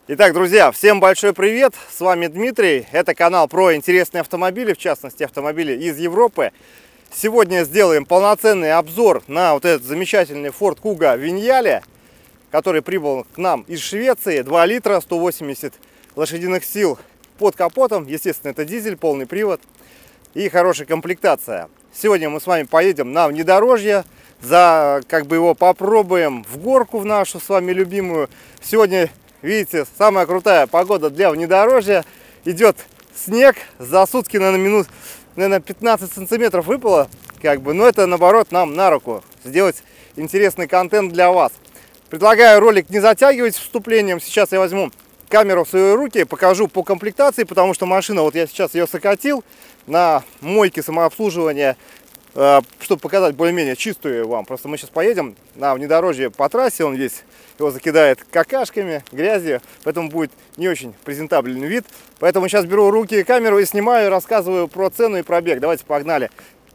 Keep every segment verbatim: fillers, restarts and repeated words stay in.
Итак, друзья, всем большой привет! С вами Дмитрий. Это канал про интересные автомобили, в частности автомобили из Европы. Сегодня сделаем полноценный обзор на вот этот замечательный Ford Kuga Vignale, который прибыл к нам из Швеции. два литра, сто восемьдесят лошадиных сил под капотом. Естественно, это дизель, полный привод и хорошая комплектация. Сегодня мы с вами поедем на внедорожье, за, как бы его попробуем в горку в нашу с вами любимую. Сегодня, видите, самая крутая погода для внедорожья. Идет снег, за сутки, наверное, минут, наверное, пятнадцать сантиметров выпало, как бы, но это, наоборот, нам на руку сделать интересный контент для вас. Предлагаю ролик не затягивать вступлением. Сейчас я возьму камеру в свои руки, покажу по комплектации, потому что машина, вот я сейчас ее сократил на мойке самообслуживания, чтобы показать более-менее чистую вам. Просто мы сейчас поедем на внедорожье по трассе, он весь его закидает какашками, грязью, поэтому будет не очень презентабельный вид. Поэтому сейчас беру в руки камеру и снимаю, рассказываю про цену и пробег. Давайте погнали.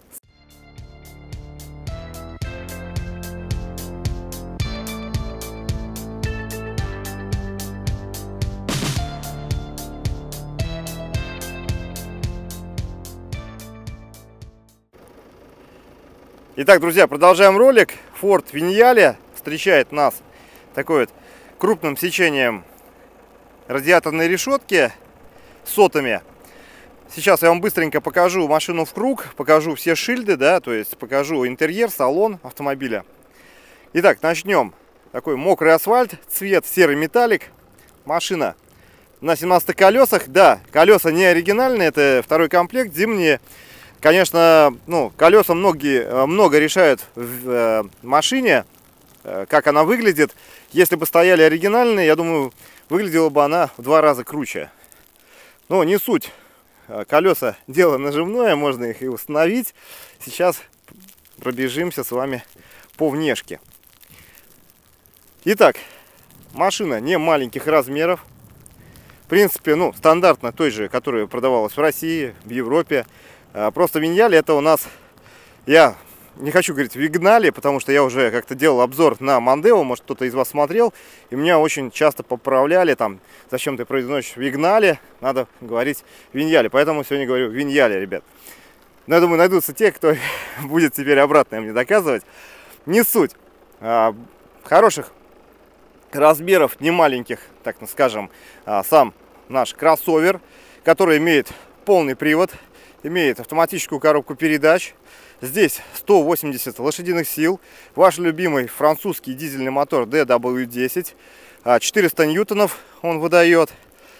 Итак, друзья, продолжаем ролик. Ford Vignale встречает нас такой вот крупным сечением радиаторной решетки с сотами. Сейчас я вам быстренько покажу машину в круг, покажу все шильды, да, то есть покажу интерьер, салон автомобиля. Итак, начнем. Такой мокрый асфальт, цвет серый металлик. Машина на семнадцати колесах. Да, колеса не оригинальные, это второй комплект, зимние. Конечно, ну, колеса многие, много решают в э, машине, э, как она выглядит. Если бы стояли оригинальные, я думаю, выглядела бы она в два раза круче. Но не суть. Колеса дело наживное, можно их и установить. Сейчас пробежимся с вами по внешке. Итак, машина не маленьких размеров. В принципе, ну, стандартно той же, которая продавалась в России, в Европе. Просто Vignale это у нас, я не хочу говорить Vignale, потому что я уже как-то делал обзор на Mondeo, может кто-то из вас смотрел, и меня очень часто поправляли там, зачем ты произносишь Vignale, надо говорить Vignale, поэтому сегодня говорю Vignale, ребят. Но я думаю, найдутся те, кто будет теперь обратно мне доказывать. Не суть. Хороших размеров, не маленьких, так скажем, сам наш кроссовер, который имеет полный привод. Имеет автоматическую коробку передач. Здесь сто восемьдесят лошадиных сил. Ваш любимый французский дизельный мотор ди дабл ю десять. четыреста ньютонов он выдает.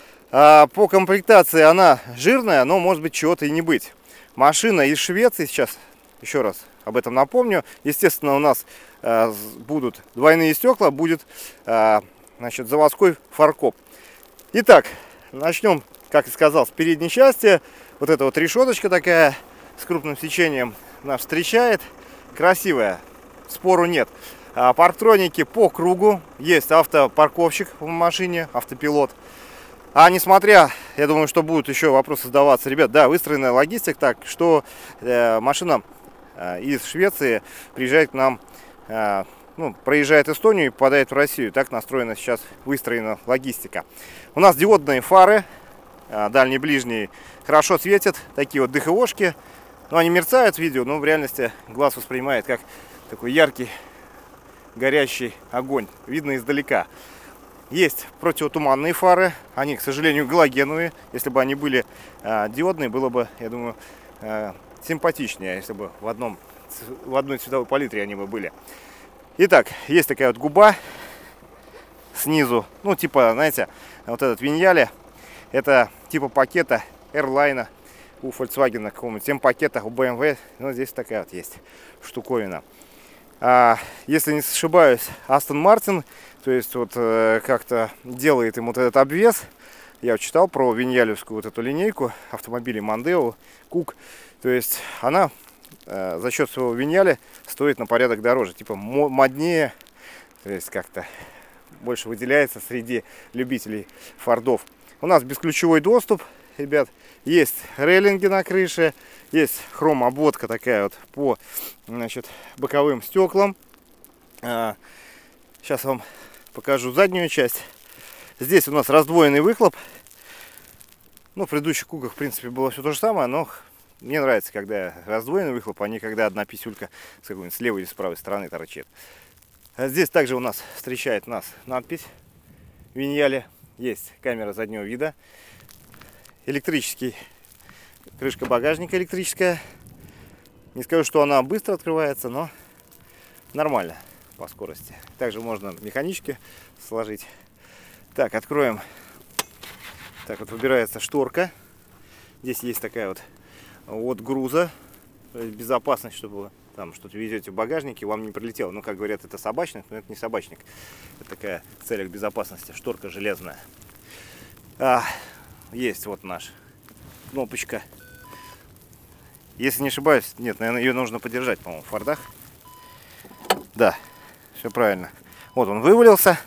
По комплектации она жирная, но может быть чего-то и не быть. Машина из Швеции. Сейчас еще раз об этом напомню. Естественно, у нас будут двойные стекла. Будет, значит, заводской фаркоп. Итак, начнем, как и сказал, с передней части. Вот эта вот решеточка такая с крупным сечением нас встречает. Красивая, спору нет. А парктроники по кругу. Есть автопарковщик в машине, автопилот. А несмотря, я думаю, что будут еще вопросы задаваться, ребят, да, выстроена логистика так, что э, машина э, из Швеции приезжает к нам, э, ну, проезжает Эстонию и попадает в Россию. Так настроена сейчас, выстроена логистика. У нас диодные фары. Дальний, ближний хорошо светят, такие вот ДХОшки, но они мерцают в видео, но в реальности глаз воспринимает как такой яркий горящий огонь, видно издалека. Есть противотуманные фары, они, к сожалению, галогеновые. Если бы они были а, диодные, было бы, я думаю, а, симпатичнее, если бы в, одном, в одной цветовой палитре они бы были. Итак, есть такая вот губа снизу, ну типа, знаете, вот этот Vignale. Это типа пакета Airline у Volkswagen, какого-нибудь тем пакета у бэ эм вэ. Ну, здесь такая вот есть штуковина. А, если не ошибаюсь, Aston Martin, то есть вот э, как-то делает им вот этот обвес. Я читал про виньялевскую вот эту линейку автомобилей Mondeo, Кук. То есть она э, за счет своего Vignale стоит на порядок дороже, типа моднее, то есть как-то больше выделяется среди любителей фордов. У нас бесключевой доступ, ребят, есть рейлинги на крыше, есть хром-обводка такая вот по, значит, боковым стеклам. Сейчас вам покажу заднюю часть. Здесь у нас раздвоенный выхлоп. Ну, в предыдущих кугах, в принципе, было все то же самое, но мне нравится, когда раздвоенный выхлоп, а не когда одна писюлька с какой-нибудь с левой или с правой стороны торчит. А здесь также у нас встречает нас надпись Виньяле. Есть камера заднего вида. Электрический. Крышка багажника электрическая. Не скажу, что она быстро открывается, но нормально по скорости. Также можно механически сложить. Так, откроем. Так, вот выбирается шторка. Здесь есть такая вот от груза. То есть безопасность, чтобы там что-то везете в багажнике, вам не прилетело. Ну, как говорят, это собачник, но это не собачник. Это такая в целях безопасности. Шторка железная. А, есть вот наш кнопочка. Если не ошибаюсь, нет, наверное, ее нужно подержать, по-моему, в фордах. Да, все правильно. Вот он вывалился.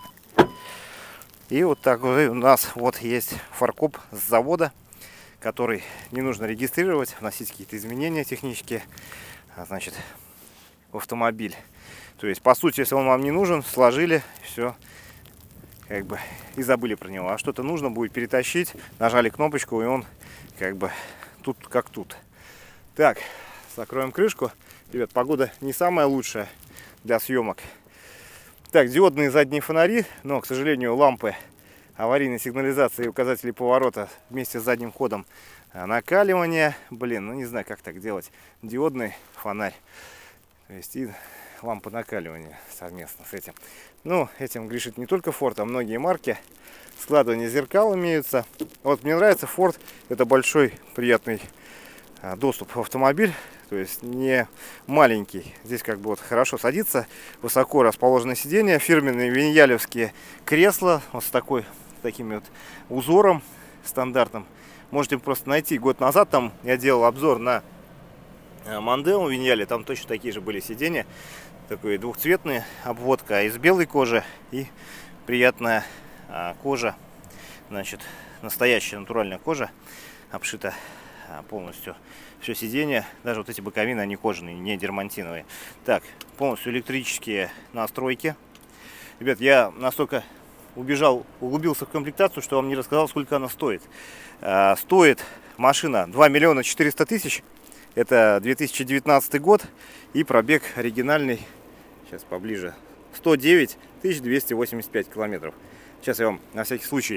И вот так вот у нас вот есть фаркоп с завода, который не нужно регистрировать, вносить какие-то изменения технические, значит, в автомобиль. То есть, по сути, если он вам не нужен, сложили, все, как бы, и забыли про него. А что-то нужно будет перетащить, нажали кнопочку, и он, как бы, тут как тут. Так, закроем крышку. Ребят, погода не самая лучшая для съемок. Так, диодные задние фонари, но, к сожалению, лампы аварийной сигнализации и указателей поворота вместе с задним ходом накаливания. Блин, ну не знаю, как так делать. Диодный фонарь, то есть и лампа накаливания совместно с этим. Ну, этим грешит не только Ford, а многие марки. Складывание зеркал имеются. Вот мне нравится Ford, это большой приятный доступ в автомобиль. То есть не маленький. Здесь как бы вот хорошо садится. Высоко расположенное сиденье. Фирменные виньялевские кресла. Вот с такой, с таким вот узором стандартным. Можете просто найти. Год назад там я делал обзор на Мондео Виньяле. Там точно такие же были сиденья. Такой двухцветный. Обводка из белой кожи. И приятная а, кожа. Значит, настоящая натуральная кожа. Обшита полностью все сиденье, даже вот эти боковины, они кожаные, не дермантиновые. Так, полностью электрические настройки. Ребят, я настолько убежал, углубился в комплектацию, что вам не рассказал, сколько она стоит. А, стоит машина два миллиона четыреста тысяч. Это две тысячи девятнадцатый год. И пробег оригинальный, сейчас поближе, сто девять тысяч двести восемьдесят пять километров. Сейчас я вам на всякий случай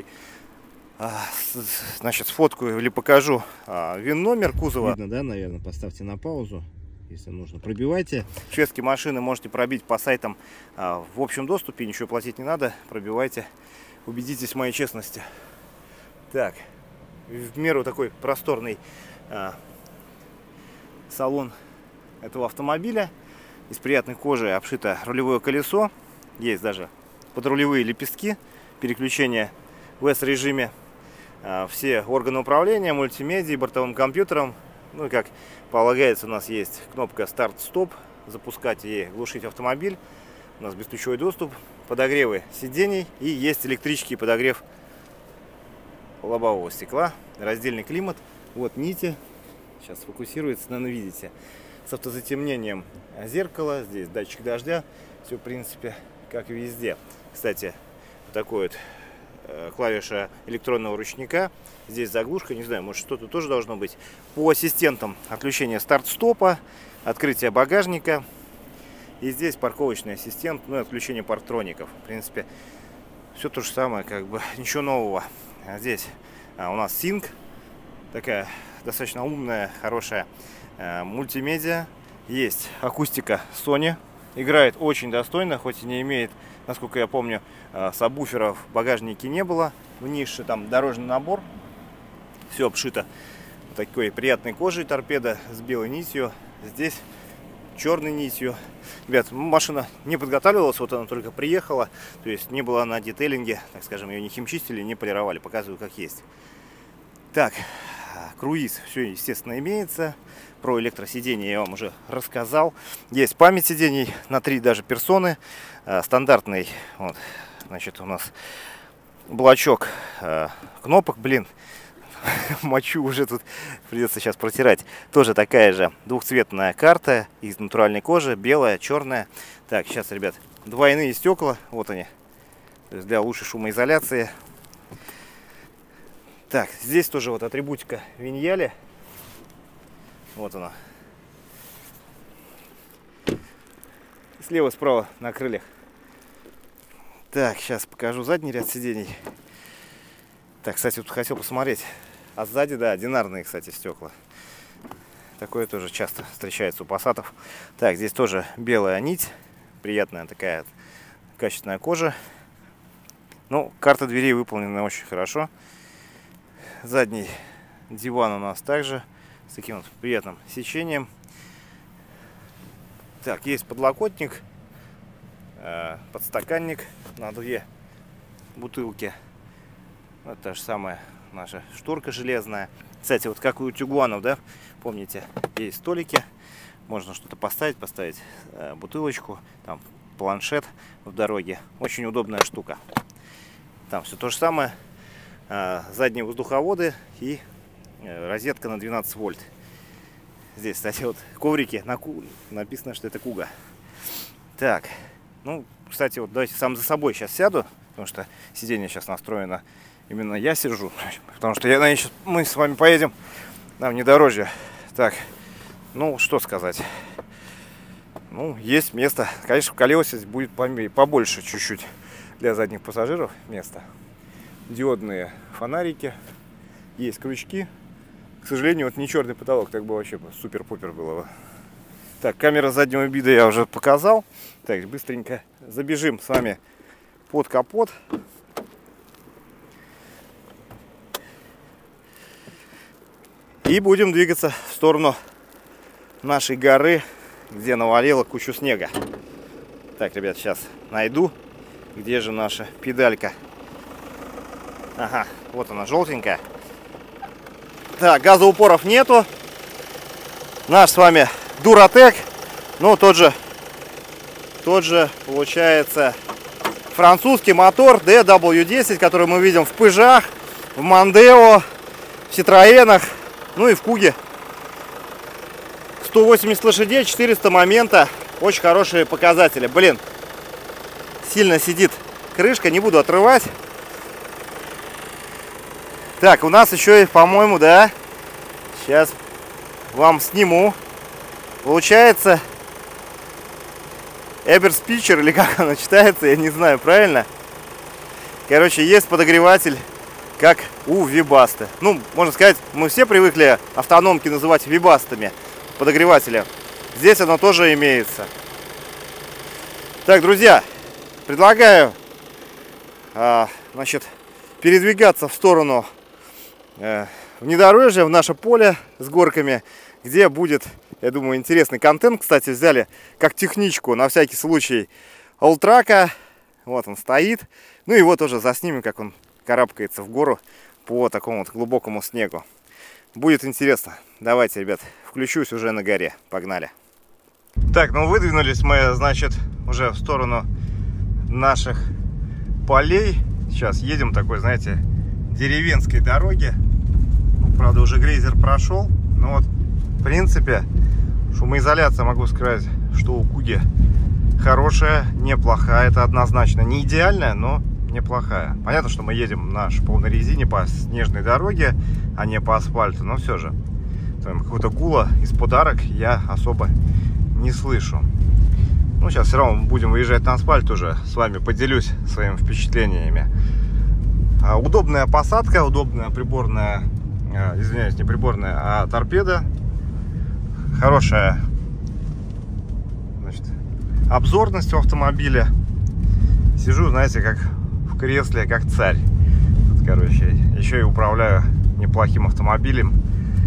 значит, сфоткаю или покажу а, ВИН-номер кузова. Видно, да, наверное, поставьте на паузу, если нужно. Пробивайте. Шведские машины можете пробить по сайтам а, в общем доступе, ничего платить не надо. Пробивайте, убедитесь в моей честности. Так, в меру такой просторный а, салон этого автомобиля. Из приятной кожи обшито рулевое колесо. Есть даже подрулевые лепестки, переключение в эс-режиме. Все органы управления, мультимедией, бортовым компьютером. Ну и как полагается, у нас есть кнопка старт-стоп, запускать и глушить автомобиль. У нас бесключевой доступ, подогревы сидений и есть электрический подогрев лобового стекла, раздельный климат. Вот нити, сейчас фокусируется, наверное, видите, с автозатемнением зеркала, здесь датчик дождя, все в принципе как и везде. Кстати, вот такой вот клавиша электронного ручника. Здесь заглушка, не знаю, может что-то тоже должно быть. По ассистентам отключение старт-стопа, открытие багажника. И здесь парковочный ассистент, ну и отключение парктроников. В принципе, все то же самое, как бы ничего нового. А здесь а, у нас синк, такая достаточно умная, хорошая а, мультимедиа. Есть акустика Sony, играет очень достойно, хоть и не имеет, насколько я помню, сабвуферов в багажнике не было. В нише там дорожный набор. Все обшито такой приятной кожей, торпеда с белой нитью. Здесь черной нитью. Ребят, машина не подготавливалась, вот она только приехала. То есть не была на детейлинге, так скажем, ее не химчистили, не полировали. Показываю, как есть. Так, круиз, все, естественно, имеется. Про электросиденье я вам уже рассказал. Есть память сидений на три даже персоны. Стандартный, вот, значит, у нас блочок э, кнопок, блин, мочу уже тут, придется сейчас протирать. Тоже такая же двухцветная карта из натуральной кожи, белая, черная. Так, сейчас, ребят, двойные стекла, вот они, То есть для лучшей шумоизоляции. Так, здесь тоже вот атрибутика Виньяли. Вот она. Слева, справа на крыльях. Так, сейчас покажу задний ряд сидений. Так, кстати, тут хотел посмотреть. А сзади, да, одинарные, кстати, стекла. Такое тоже часто встречается у Passat'ов. Так, здесь тоже белая нить. Приятная такая качественная кожа. Ну, карта дверей выполнена очень хорошо. Задний диван у нас также с таким вот приятным сечением. Так, есть подлокотник, э, подстаканник на две бутылки. Вот та же самая наша шторка железная. Кстати, вот как у Тигуанов, да, помните, есть столики, можно что-то поставить, поставить э, бутылочку, там планшет в дороге. Очень удобная штука. Там все то же самое. Э, задние воздуховоды и э, розетка на двенадцать вольт. Здесь, кстати, вот коврики, на ку... написано, что это Куга. Так, ну, кстати, вот давайте сам за собой сейчас сяду, потому что сиденье сейчас настроено. Именно я сижу, потому что я, сейчас мы с вами поедем на внедорожье. Так, ну, что сказать. Ну, есть место. Конечно, в колесе будет побольше чуть-чуть для задних пассажиров места. Диодные фонарики. Есть крючки. К сожалению, вот не черный потолок. Так бы вообще супер-пупер было бы. Так, камера заднего вида я уже показал. Так, быстренько забежим с вами под капот. И будем двигаться в сторону нашей горы, где навалило кучу снега. Так, ребят, сейчас найду, где же наша педалька. Ага, вот она, желтенькая. Так, газоупоров нету. Наш с вами Duratec. Ну, тот же, тот же, получается, французский мотор ди дабл ю десять, который мы видим в Пежах, в Мондео, в Ситроенах. Ну и в Куге. сто восемьдесят лошадей, четыреста момента. Очень хорошие показатели. Блин, сильно сидит крышка, не буду отрывать. Так, у нас еще и, по-моему, да, сейчас вам сниму. Получается, Eberspeaker, или как она читается, я не знаю правильно. Короче, есть подогреватель, как у Вибасты. Ну, можно сказать, мы все привыкли автономки называть вибастами, подогревателя. Здесь оно тоже имеется. Так, друзья, предлагаю, а, значит, передвигаться в сторону э, внедорожья, в наше поле с горками, где будет, я думаю, интересный контент. Кстати, взяли как техничку на всякий случай Alltrack. Вот он стоит. Ну и его тоже заснимем, как он карабкается в гору по такому вот глубокому снегу. Будет интересно. Давайте, ребят, включусь уже на горе. Погнали. Так, ну выдвинулись мы, значит, уже в сторону наших полей. Сейчас едем такой, знаете, деревенской дороги. Ну, правда, уже грейзер прошел. Но вот, в принципе, шумоизоляция, могу сказать, что у Куги хорошая, неплохая. Это однозначно не идеальная, но неплохая. Понятно, что мы едем на полной резине по снежной дороге, а не по асфальту, но все же какого-то гула из-под арок я особо не слышу. Ну, сейчас все равно будем выезжать на асфальт уже, с вами поделюсь своими впечатлениями. А, удобная посадка, удобная приборная, а, извиняюсь, не приборная, а торпеда. Хорошая, значит, обзорность у автомобиля. Сижу, знаете, как в кресле, как царь. Вот, короче, еще и управляю неплохим автомобилем.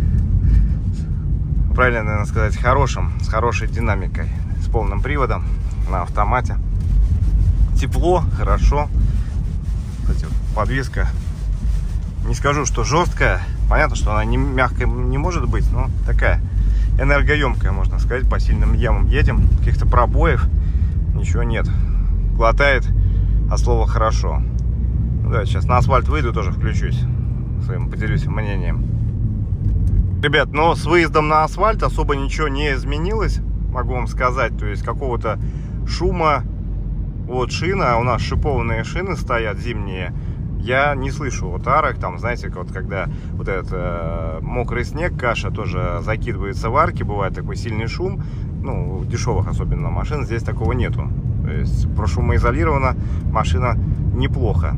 Правильно, наверное, сказать, хорошим, с хорошей динамикой, с полным приводом на автомате. Тепло, хорошо. Кстати, подвеска, не скажу, что жесткая. Понятно, что она не мягкая не может быть, но такая энергоемкая, можно сказать. По сильным ямам едем, каких-то пробоев ничего нет. Глотает от слова хорошо. Ну, да, сейчас на асфальт выйду, тоже включусь, своим поделюсь мнением. Ребят, но с выездом на асфальт особо ничего не изменилось, могу вам сказать. То есть какого-то шума Вот шина, у нас шипованные шины стоят зимние. Я не слышу вот арок, там, знаете, вот когда вот этот э, мокрый снег, каша тоже закидывается в арки, бывает такой сильный шум, ну, в дешевых особенно машин, здесь такого нету. То есть прошумоизолирована машина неплохо.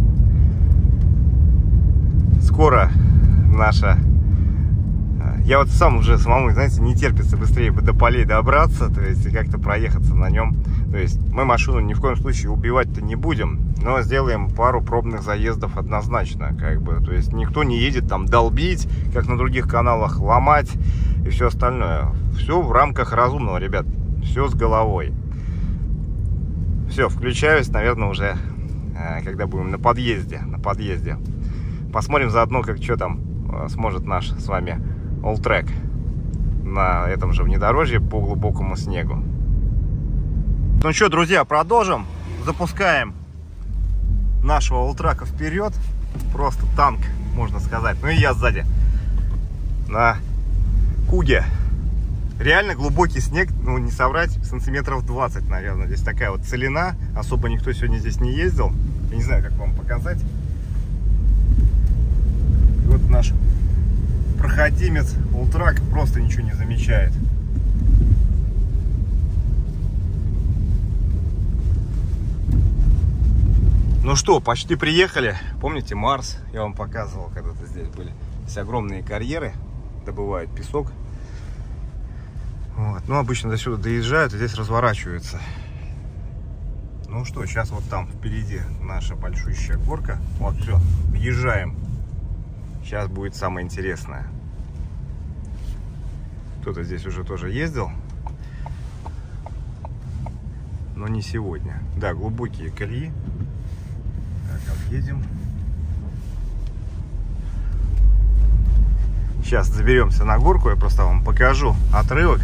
Скоро наша... Я вот сам уже самому, знаете, не терпится быстрее бы до полей добраться, то есть как-то проехаться на нем. То есть мы машину ни в коем случае убивать-то не будем, но сделаем пару пробных заездов однозначно, как бы. То есть никто не едет там долбить, как на других каналах, ломать и все остальное. Все в рамках разумного, ребят, все с головой. Все, включаюсь, наверное, уже когда будем на подъезде, на подъезде. Посмотрим заодно, как что там сможет наш с вами Alltrack на этом же внедорожье по глубокому снегу. Ну что, друзья, продолжим. Запускаем нашего Alltrack вперед. Просто танк, можно сказать. Ну и я сзади на Куге. Реально глубокий снег, ну не соврать, сантиметров двадцать, наверное. Здесь такая вот целина. Особо никто сегодня здесь не ездил. Я не знаю, как вам показать. И вот наш проходимец Alltrack просто ничего не замечает. Ну что, почти приехали. Помните Марс? Я вам показывал, когда-то здесь были. Здесь огромные карьеры, добывают песок. Вот. Ну, обычно до сюда доезжают, и здесь разворачиваются. Ну что, сейчас вот там впереди наша большущая горка. Вот, все, въезжаем. Сейчас будет самое интересное. Кто-то здесь уже тоже ездил, но не сегодня. Да, глубокие колеи. Так, объедем. Сейчас заберемся на горку, я просто вам покажу отрывок.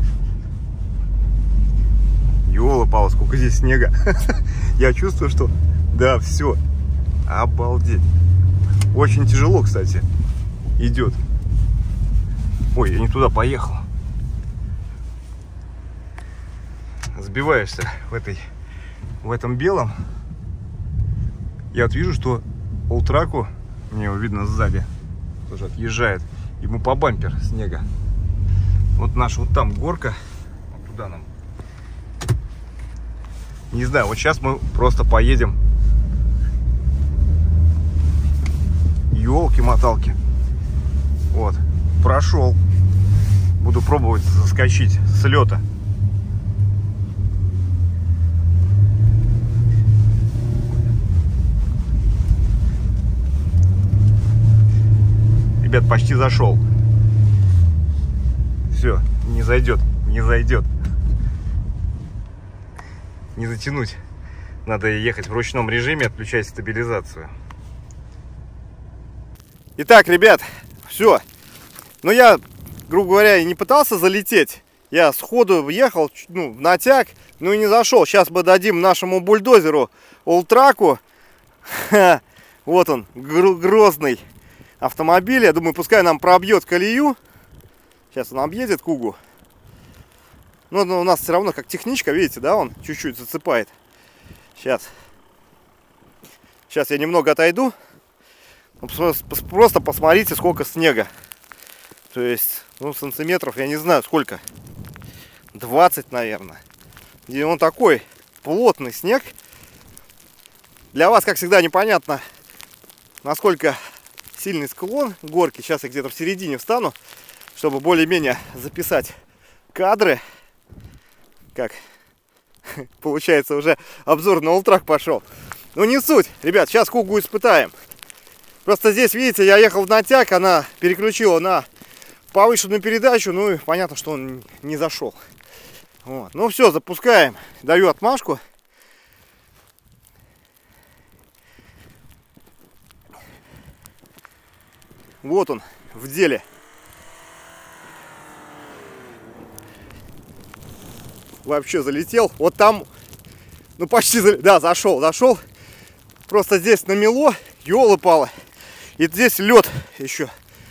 Ёлы-палы, сколько здесь снега. Я чувствую, что... Да, все. Обалдеть. Очень тяжело, кстати, идет. Ой, я не туда поехал. Сбиваешься в этой, в этом белом. Я вот вижу, что Alltrack'у, мне его видно сзади, тоже отъезжает, ему по бампер снега. Вот наша вот там горка, вот туда нам. Не знаю, вот сейчас мы просто поедем. Ёлки-моталки. Вот, прошел. Буду пробовать заскочить с лета. Ребят, почти зашел. Все, не зайдет, не зайдет. Не затянуть. Надо ехать в ручном режиме, отключать стабилизацию. Итак, ребят, все. Но я, грубо говоря, и не пытался залететь. Я сходу въехал, ну, в натяг, ну и не зашел. Сейчас мы дадим нашему бульдозеру Alltrack'у. Вот он, грозный автомобиль. Я думаю, пускай нам пробьет колею. Сейчас он объедет Кугу. Но у нас все равно как техничка, видите, да, он чуть-чуть зацепает. Сейчас. Сейчас я немного отойду. Просто посмотрите, сколько снега. То есть, ну, сантиметров, я не знаю, сколько. двадцать, наверное. И он такой плотный снег. Для вас, как всегда, непонятно, насколько сильный склон горки. Сейчас я где-то в середине встану, чтобы более-менее записать кадры. Как получается, уже обзор на Alltrack пошел. Ну, не суть. Ребят, сейчас Кугу испытаем. Просто здесь, видите, я ехал в натяг, она переключила на повышенную передачу, ну и понятно, что он не зашел. Вот. Ну все, запускаем. Даю отмашку. Вот он, в деле. Вообще залетел. Вот там, ну почти, да, зашел, зашел. Просто здесь намело, ёлы-палы. И здесь лед еще.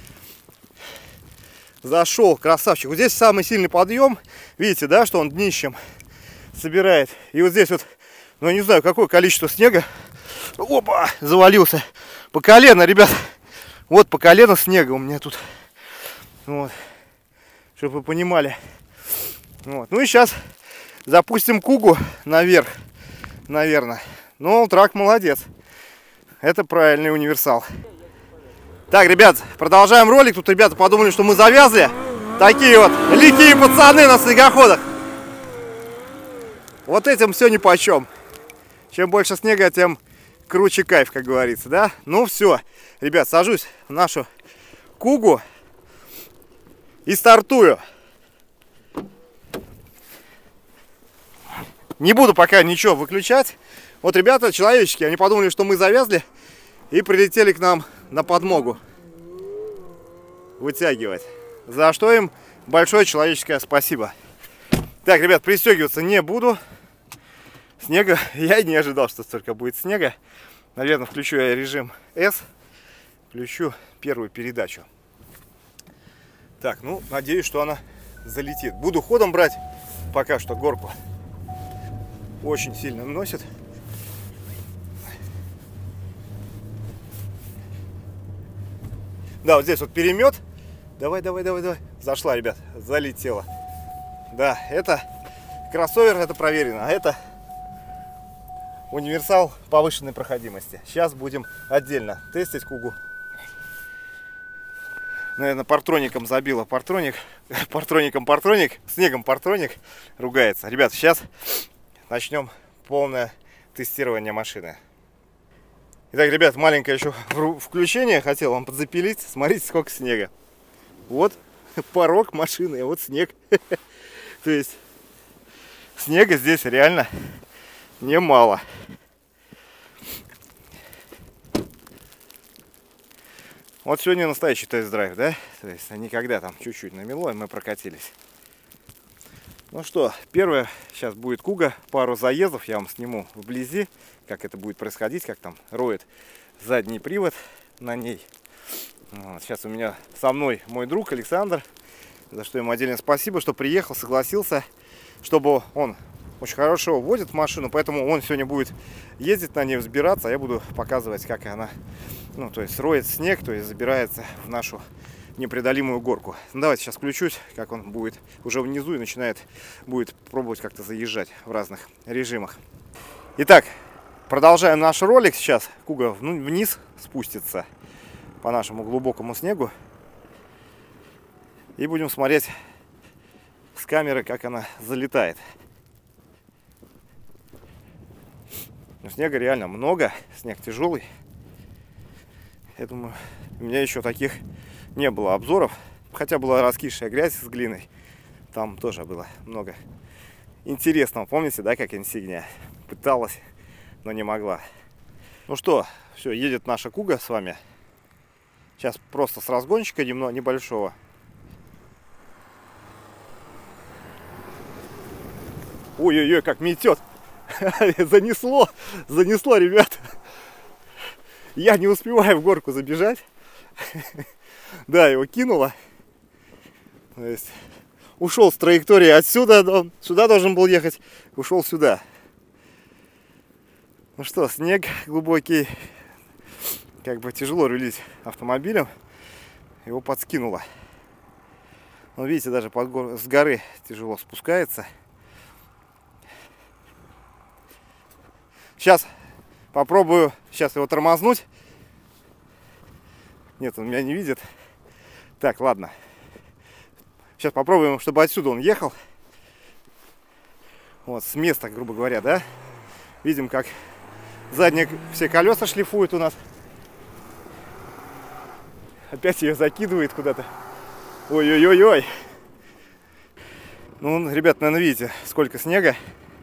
Зашел, красавчик. Вот здесь самый сильный подъем. Видите, да, что он днищем собирает. И вот здесь вот Ну, я не знаю, какое количество снега. Опа, завалился. По колено, ребят. Вот по колено снега у меня тут. Вот. Чтобы вы понимали. Вот. Ну и сейчас запустим Кугу наверх. Наверное. Ну, трак молодец. Это правильный универсал. Так, ребят, продолжаем ролик. Тут ребята подумали, что мы завязли. Такие вот лихие пацаны на снегоходах. Вот этим все нипочем. Чем больше снега, тем круче кайф, как говорится, да? Ну все, ребят, сажусь в нашу Кугу и стартую. Не буду пока ничего выключать. Вот ребята, человечки, они подумали, что мы завязли и прилетели к нам на подмогу вытягивать. За что им большое человеческое спасибо. Так, ребят, пристегиваться не буду. Снега я и не ожидал, что столько будет снега. Наверное, включу я режим S. Включу первую передачу. Так, ну, надеюсь, что она залетит. Буду ходом брать пока что горку. Очень сильно носит. Да, вот здесь вот перемет. Давай, давай, давай, давай. Зашла, ребят, залетела. Да, это кроссовер, это проверено. А это универсал повышенной проходимости. Сейчас будем отдельно тестить Кугу. Наверное, партроником забила. Партроник, партроником партроник, снегом партроник ругается. Ребят, сейчас начнем полное тестирование машины. Итак, ребят, маленькое еще включение хотел вам подзапилить. Смотрите, сколько снега. Вот порог машины, а вот снег. То есть снега здесь реально немало. Вот сегодня настоящий тест-драйв, да? То есть никогда там чуть-чуть намело, и мы прокатились. Ну что, первое, сейчас будет Куга, пару заездов я вам сниму вблизи, как это будет происходить, как там роет задний привод на ней. Вот, сейчас у меня со мной мой друг Александр, за что ему отдельное спасибо, что приехал, согласился, чтобы он очень хорошо водит машину, поэтому он сегодня будет ездить на ней, взбираться, а я буду показывать, как она, ну, то есть роет снег, то есть забирается в нашу непреодолимую горку. Ну, давайте сейчас включусь, как он будет уже внизу и начинает будет пробовать как-то заезжать в разных режимах. Итак, продолжаем наш ролик. Сейчас Куга вниз спустится по нашему глубокому снегу и будем смотреть с камеры, как она залетает. Но снега реально много, снег тяжелый. Я думаю, у меня еще таких не было обзоров, хотя была раскисшая грязь с глиной, там тоже было много интересного. Помните, да, как Инсигния пыталась, но не могла. Ну что, все, едет наша Куга с вами. Сейчас просто с разгончика немного небольшого. Ой-ой-ой, как метет. Занесло, занесло, ребят. Я не успеваю в горку забежать. Да, его кинуло. То есть ушел с траектории отсюда, он сюда должен был ехать, ушел сюда. Ну что, снег глубокий, как бы тяжело рулить автомобилем, его подскинуло. Ну, видите, даже под гор... с горы тяжело спускается. Сейчас попробую сейчас его тормознуть. Нет, он меня не видит. Так, ладно. Сейчас попробуем, чтобы отсюда он ехал. Вот, с места, грубо говоря, да? Видим, как задние все колеса шлифуют у нас. Опять ее закидывает куда-то. Ой-ой-ой-ой. Ну, ребят, наверное, видите, сколько снега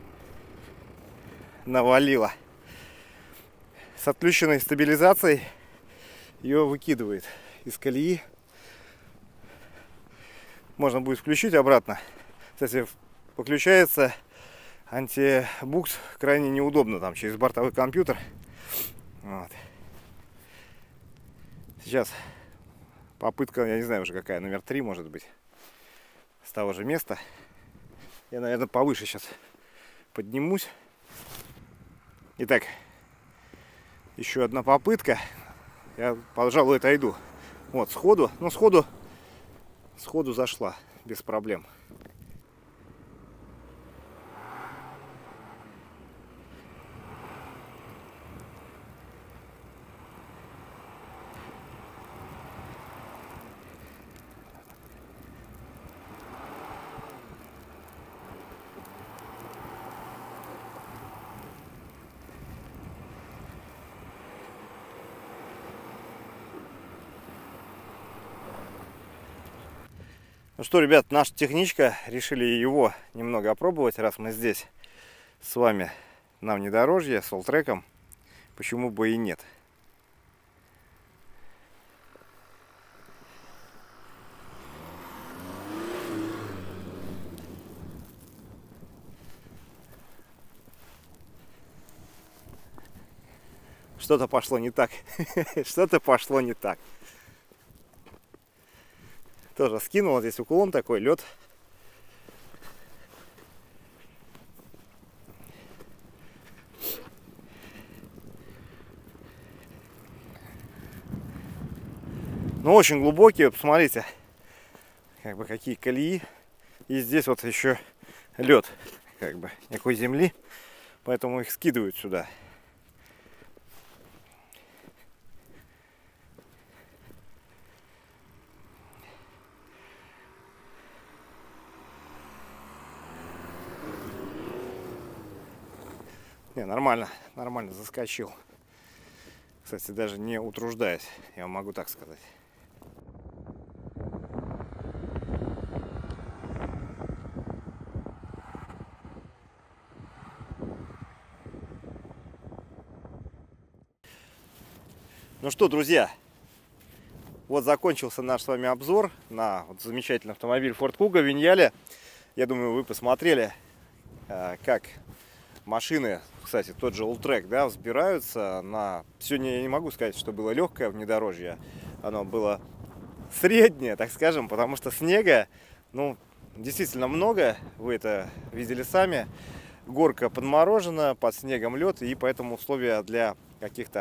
навалило. С отключенной стабилизацией ее выкидывает из колеи. Можно будет включить обратно. Кстати, подключается антибукс крайне неудобно, там через бортовой компьютер. Вот. Сейчас попытка, я не знаю уже какая, номер три может быть, с того же места. Я, наверное, повыше сейчас поднимусь. Итак, еще одна попытка. Я, пожалуй, отойду. Вот, сходу, ну, сходу, сходу зашла, без проблем. Ну что, ребят, наша техничка, решили его немного опробовать, раз мы здесь с вами на внедорожье с Alltrack, почему бы и нет. Что-то пошло не так, что-то пошло не так. Тоже скинул, здесь уклон такой, лед. Ну, очень глубокие, посмотрите, как бы какие колеи. И здесь вот еще лед, как бы никакой земли, поэтому их скидывают сюда. Не, нормально, нормально заскочил. Кстати, даже не утруждаясь, я могу так сказать. Ну что, друзья, вот закончился наш с вами обзор на вот замечательный автомобиль Ford Kuga Vignale. Я думаю, вы посмотрели, как машины, кстати, тот же Alltrack, да, взбираются на... Сегодня я не могу сказать, что было легкое внедорожье, оно было среднее, так скажем, потому что снега, ну, действительно много, вы это видели сами. Горка подморожена, под снегом лед, и поэтому условия для каких-то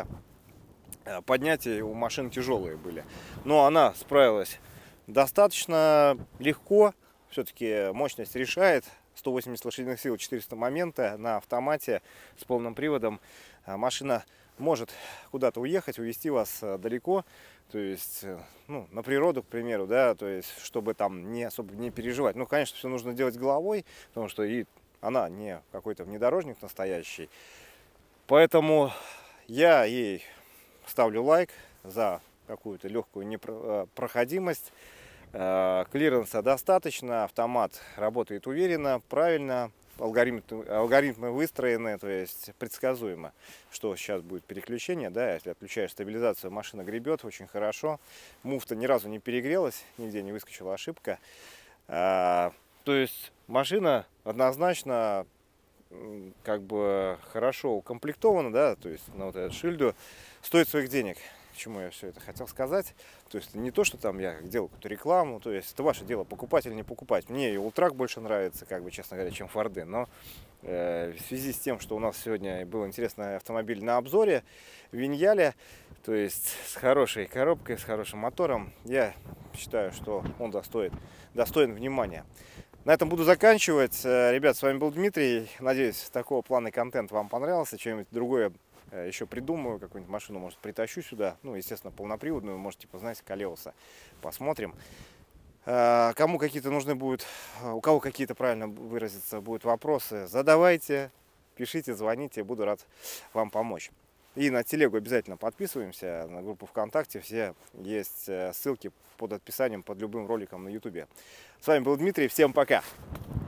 поднятий у машин тяжелые были. Но она справилась достаточно легко, все-таки мощность решает. сто восемьдесят лошадиных сил, четыреста момента на автомате с полным приводом. Машина может куда-то уехать, увезти вас далеко, то есть, ну, на природу, к примеру, да, то есть, чтобы там не особо не переживать. Ну, конечно, все нужно делать головой, потому что и она не какой-то внедорожник настоящий. Поэтому я ей ставлю лайк за какую-то легкую непроходимость. Клиренса достаточно, автомат работает уверенно, правильно, алгоритмы, алгоритмы выстроены, то есть предсказуемо, что сейчас будет переключение, да, если отключаешь стабилизацию, машина гребет очень хорошо, муфта ни разу не перегрелась, нигде не выскочила ошибка, а, то есть машина однозначно как бы хорошо укомплектована, да, то есть на вот эту шильду стоит своих денег. Чему я все это хотел сказать. То есть не то, что там я делал какую-то рекламу, то есть это ваше дело, покупать или не покупать. Мне и Alltrack больше нравится, как бы, честно говоря, чем Форды. Но э, в связи с тем, что у нас сегодня был интересный автомобиль на обзоре, Vignale, то есть с хорошей коробкой, с хорошим мотором, я считаю, что он достоин, достоин внимания. На этом буду заканчивать. Ребят, с вами был Дмитрий. Надеюсь, такого плана контент вам понравился. Что-нибудь другое еще придумаю, какую-нибудь машину, может, притащу сюда. Ну, естественно, полноприводную, можете познать колеса. Посмотрим. Кому какие-то нужны будут, у кого какие-то, правильно выразиться, будут вопросы, задавайте, пишите, звоните, буду рад вам помочь. И на телегу обязательно подписываемся, на группу ВКонтакте, все есть ссылки под описанием, под любым роликом на ютубе. С вами был Дмитрий, всем пока!